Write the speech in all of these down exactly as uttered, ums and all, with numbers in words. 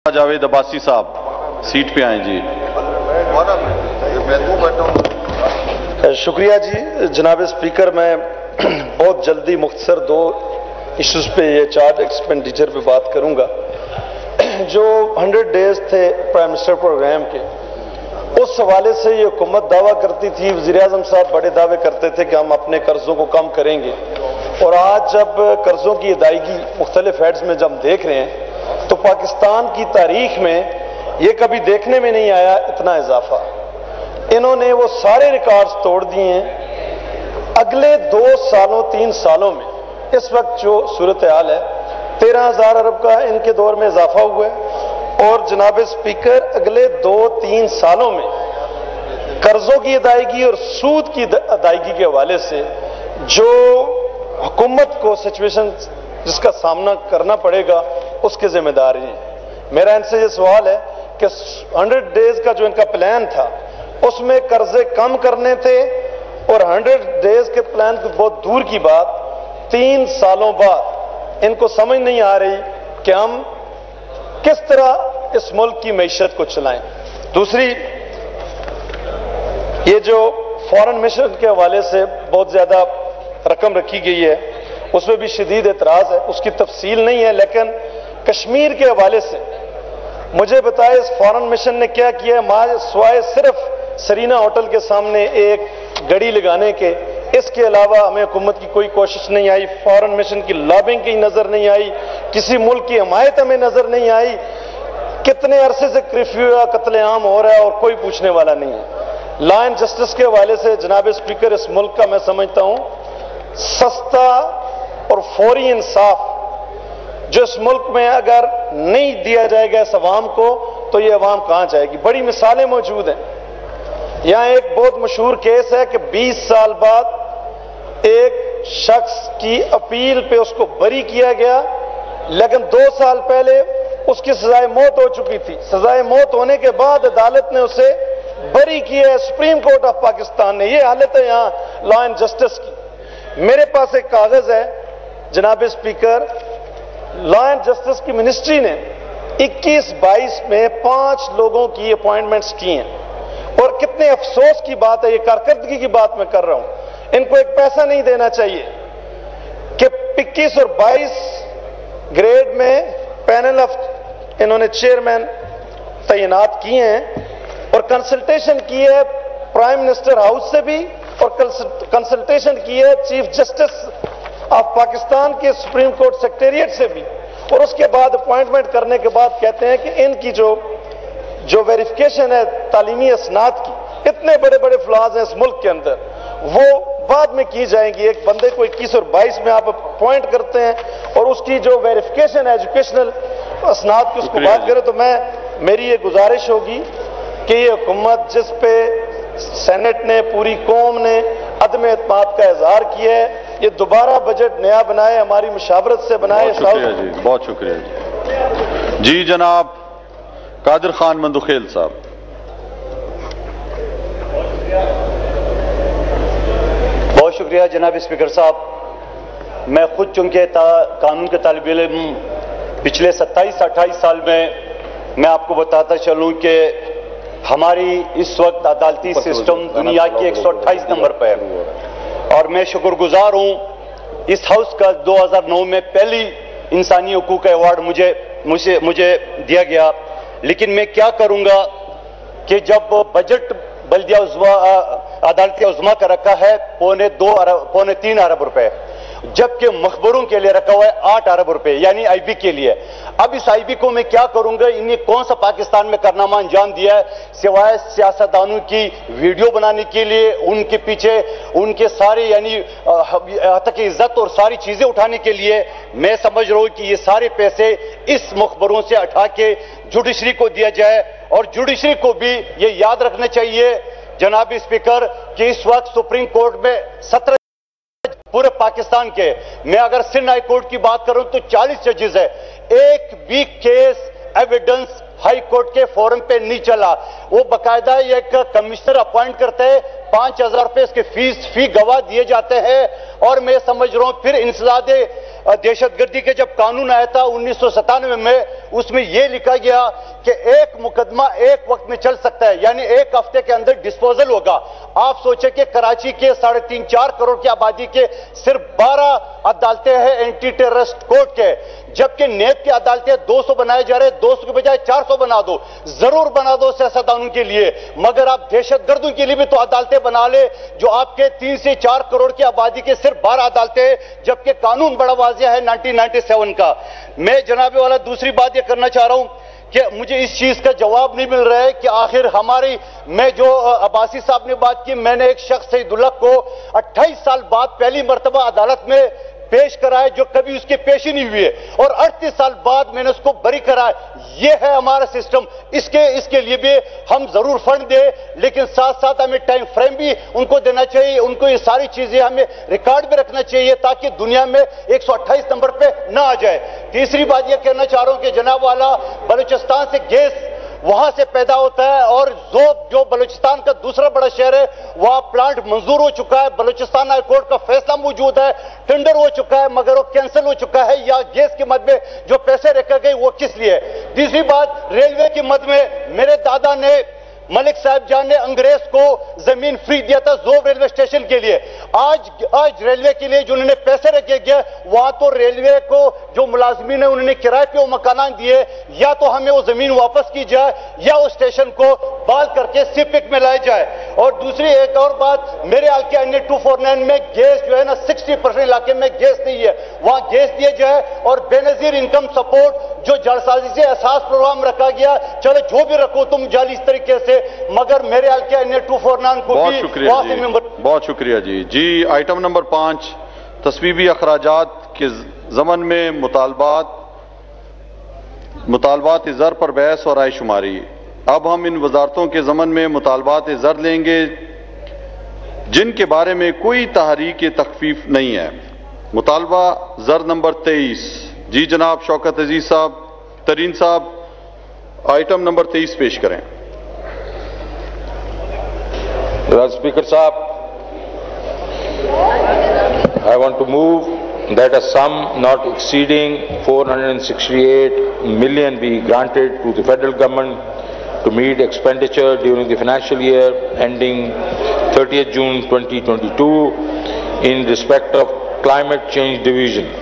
जावेद अब्बासी साहब सीट पे आए जी। शुक्रिया जी जनाब स्पीकर। मैं बहुत जल्दी मुख्तसर दो इश्यूज पे ये चार्ट एक्सपेंडिचर पे बात करूंगा। जो हंड्रेड डेज थे प्राइम मिनिस्टर प्रोग्राम के, उस हवाले से ये हुकूमत दावा करती थी, वज़ीर आज़म साहब बड़े दावे करते थे कि हम अपने कर्जों को कम करेंगे, और आज जब कर्जों की अदायगी मुख्तलिफ हेड्स में जब देख रहे हैं तो पाकिस्तान की तारीख में ये कभी देखने में नहीं आया इतना इजाफा। इन्होंने वो सारे रिकॉर्ड्स तोड़ दिए हैं। अगले दो सालों तीन सालों में इस वक्त जो सूरत हाल है, तेरह हजार अरब का इनके दौर में इजाफा हुआ है, और जनाब स्पीकर अगले दो तीन सालों में कर्जों की अदायगी और सूद की अदायगी के हवाले से जो हुकूमत को सिचुएशन जिसका सामना करना पड़ेगा उसके जिम्मेदार हैं। मेरा इनसे ये सवाल है कि हंड्रेड डेज का जो इनका प्लान था उसमें कर्जे कम करने थे, और हंड्रेड डेज के प्लान की बहुत दूर की बात, तीन सालों बाद इनको समझ नहीं आ रही कि हम किस तरह इस मुल्क की मईशत को चलाएं। दूसरी, ये जो फॉरेन मिशन के हवाले से बहुत ज्यादा रकम रखी गई है उसमें भी शदीद एतराज है, उसकी तफसील नहीं है, लेकिन कश्मीर के हवाले से मुझे बताए इस फॉरेन मिशन ने क्या किया है। मां स्वाय सिर्फ सरीना होटल के सामने एक गड़ी लगाने के, इसके अलावा हमें हुकूमत की कोई कोशिश नहीं आई। फॉरेन मिशन की लॉबिंग की नजर नहीं आई, किसी मुल्क की हमायत हमें नजर नहीं आई। कितने अरसे से कर्फ्यू या कत्लेआम हो रहा है और कोई पूछने वाला नहीं है। लॉ एंड जस्टिस के हवाले से जनाब स्पीकर, इस मुल्क का मैं समझता हूं सस्ता और फौरी इंसाफ जो इस मुल्क में अगर नहीं दिया जाएगा इस अवाम को, तो ये अवाम कहां जाएगी। बड़ी मिसालें मौजूद हैं। यहां एक बहुत मशहूर केस है कि बीस साल बाद एक शख्स की अपील पे उसको बरी किया गया, लेकिन दो साल पहले उसकी सजाए मौत हो चुकी थी। सजाए मौत होने के बाद अदालत ने उसे बरी किया है, सुप्रीम कोर्ट ऑफ पाकिस्तान ने। यह हालत है यहां लॉ एंड जस्टिस की। मेरे पास एक कागज है जनाब स्पीकर, लॉ एंड जस्टिस की मिनिस्ट्री ने इक्कीस बाईस में पांच लोगों की अपॉइंटमेंट्स की हैं, और कितने अफसोस की बात है, ये कारकर्दगी की बात मैं कर रहा हूं। इनको एक पैसा नहीं देना चाहिए कि इक्कीस और बाईस ग्रेड में पैनल ऑफ इन्होंने चेयरमैन तैनात किए हैं, और कंसल्टेशन की है प्राइम मिनिस्टर हाउस से भी, और कंसल्टेशन की है चीफ जस्टिस ऑफ पाकिस्तान के सुप्रीम कोर्ट सेक्रेटेरिएट से भी, और उसके बाद अपॉइंटमेंट करने के बाद कहते हैं कि इनकी जो जो वेरिफिकेशन है तालीमी असनाद की, इतने बड़े बड़े फ्लॉज हैं इस मुल्क के अंदर, वो बाद में की जाएंगी। एक बंदे को इक्कीस और बाईस में आप अपॉइंट करते हैं और उसकी जो वेरिफिकेशन है एजुकेशनल असनाद की उसको बात करें, तो मैं मेरी ये गुजारिश होगी कि ये हुकूमत जिस पे सेनेट ने, पूरी कौम ने अदम एतमाद का इजहार किया है, ये दोबारा बजट नया बनाए, हमारी मुशावरत से बनाए। बहुत शुक्रिया जी, बहुत शुक्रिया जी। जी जनाब कादिर खान मंदुखेल साहब। बहुत शुक्रिया जनाब स्पीकर साहब। मैं खुद चूंकि कानून के तालिब इल्म पिछले सत्ताईस अट्ठाईस साल में, मैं आपको बताता चलूं कि हमारी इस वक्त अदालती सिस्टम दुनिया की एक सौ अट्ठाईस नंबर पर है, और मैं शुक्रगुजार हूं इस हाउस का दो हजार नौ में पहली इंसानी हकूक अवार्ड मुझे मुझे मुझे दिया गया। लेकिन मैं क्या करूंगा कि जब बजट बल्दिया उज़्मा अदालती उज़्मा का रखा है पौने दो अरब पौने तीन अरब रुपए, जबकि मखबरों के लिए रखा हुआ है आठ अरब रुपए, यानी आईबी के लिए। अब इस आईबी को मैं क्या करूंगा, इन्हें कौन सा पाकिस्तान में कारनामा अंजाम दिया है सिवाय सियासतदानों की वीडियो बनाने के लिए, उनके पीछे उनके सारे यानी तक इज्जत और सारी चीजें उठाने के लिए। मैं समझ रहा हूं कि ये सारे पैसे इस मखबरों से उठा के जुडिशरी को दिया जाए, और जुडिशरी को भी ये याद रखना चाहिए जनाब स्पीकर कि इस वक्त सुप्रीम कोर्ट में सत्रह पूरे पाकिस्तान के, मैं अगर सिंध हाई कोर्ट की बात करूं तो चालीस जजेस है। एक भी केस एविडेंस हाई कोर्ट के फोरम पे नहीं चला। वो बकायदा एक कमिश्नर अपॉइंट करते हैं, पांच हजार रुपए इसके फीस फी गवाह दिए जाते हैं, और मैं समझ रहा हूं फिर इंसदादे دہشت گردی کے جب قانون آیا تھا انیس سو ستانوے میں، اس میں یہ لکھا گیا کہ ایک مقدمہ ایک وقت میں چل سکتا ہے، یعنی ایک ہفتے کے اندر ڈسپوزل ہوگا۔ آپ سوچیں کہ کراچی کے ساڑھے تین چار کروڑ کی آبادی کے صرف بارہ عدالتیں ہیں اینٹی ٹیررسٹ کورٹ کے، جبکہ نیب کی عدالتیں دو سو بنائے جا رہے، دو سو کے بجائے چار سو بنا دو، ضرور بنا دو سیاستدانوں کے لیے، مگر آپ دہشت گردوں کے لیے بھی تو عدالتیں بنا لے، جو آپ کے تین سے چار کروڑ کی آبادی کے صرف بارہ عدالتیں، جبکہ قانون بڑا واضح ہے نائنٹین نائنٹی سیون کا۔ میں جناب والا دوسری بات یہ کرنا چاہ رہا ہوں کہ مجھے اس چیز کا جواب نہیں مل رہا ہے کہ آخر ہماری، میں جو عباسی صاحب نے بات کی، میں نے ایک شخص سعید اللہ کو اٹھائیس سال بعد پہلی مرتبہ عدالت میں پیش کرائے جو کبھی اس کے پیش ہی نہیں ہوئے، اور اڑتیس سال بعد میں نے اس کو بری کرائے۔ یہ ہے ہمارا سسٹم، اس کے اس کے لیے بھی ہم ضرور فنڈ دیں، لیکن ساتھ ساتھ ہمیں ٹائم فریم بھی ان کو دینا چاہیے، ان کو یہ ساری چیزیں ہمیں ریکارڈ بھی رکھنا چاہیے تاکہ دنیا میں ایک سو اٹھائیس نمبر پہ نہ آ جائے۔ تیسری بات یہ کہنا چاہ رہا ہوں کہ جناب والا، بلوچستان سے گیس وہاں سے پیدا ہوتا ہے، اور ذوب جو بلوچستان کا دوسرا بڑا شہر ہے وہاں پلانٹ منظور ہو چکا ہے، بلوچستان ہائی کورٹ کا فیصلہ موجود ہے، ٹینڈر ہو چکا ہے، مگر وہ کینسل ہو چکا ہے، یا گیس کی مد میں جو پیسے رکھے گئے وہ کس لیے؟ تیسری بات، ریلوے کی مد میں میرے دادا نے، ملک صاحب جان نے انگریز کو زمین فری دیا تھا زوب ریلوے اسٹیشن کے لیے۔ آج آج ریلوے کے لیے جو انہوں نے پیسے رکھے گئے، وہاں تو ریلوے کو جو ملازمین ہیں انہوں نے کرائے پہ وہ مکانات دیے، یا تو ہمیں وہ زمین واپس کی جائے یا اس اسٹیشن کو بال کر کے سی پک میں لائے جائے۔ اور دوسری ایک اور بات، میرے علاقے N A two four nine میں گیس جو ہے نا سکسٹی پرسینٹ علاقے میں گیس نہیں ہے، وہاں گیس دیے جائے، اور بے نظیر انکم سپورٹ جو جعلسازی سے احساس پروگرام رکھا گیا، چلو جو بھی رکھو تم جعلی اس طریقے سے، مگر میرے حلقے N A two four nine کو بہت بھی شکریہ جی، بہت شکریہ جی۔ جی آئٹم نمبر پانچ، تصویبی اخراجات کے ضمن میں مطالبات مطالبات زر پر بحث اور رائے شماری۔ اب ہم ان وزارتوں کے ضمن میں مطالبات زر لیں گے جن کے بارے میں کوئی تحریک تخفیف نہیں ہے۔ مطالبہ زر نمبر تیئیس، جی جناب شوکت عزیز صاحب، ترین صاحب آئٹم نمبر تیئیس پیش کریں۔ Speaker Sahab, I want to move that a sum not exceeding four hundred sixty-eight million be granted to the federal government to meet expenditure during the financial year ending thirtieth June twenty twenty-two in respect of climate change division.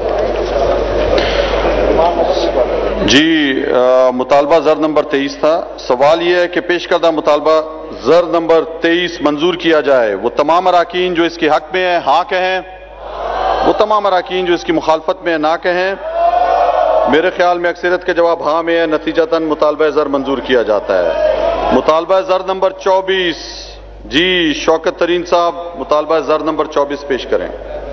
جی مطالبہ زر number تیئیس تھا۔ سوال یہ ہے کہ پیش کردہ مطالبہ زر نمبر تیئیس منظور کیا جائے۔ وہ تمام اراکین جو اس کے حق میں ہیں ہاں کہیں، وہ تمام اراکین جو اس کی مخالفت میں ہیں نہ کہیں۔ میرے خیال میں اکثریت کا جواب ہاں میں ہے، نتیجتاً مطالبہ زر منظور کیا جاتا ہے۔ مطالبہ زر نمبر چوبیس، جی شوکت ترین صاحب مطالبہ زر نمبر چوبیس پیش کریں۔